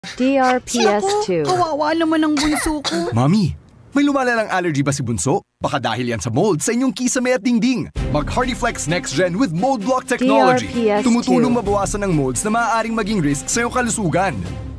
DRPS 2. Kawawa naman ang bunso ko. Mami, may lumalalang allergy ba si bunso? Baka dahil yan sa mold sa inyong kisame at dingding. Mag HardieFlex NexGen with Mold Block Technology. DRPS 2. Tumutulong mabawasan ng molds na maaaring maging risk sa iyong kalusugan.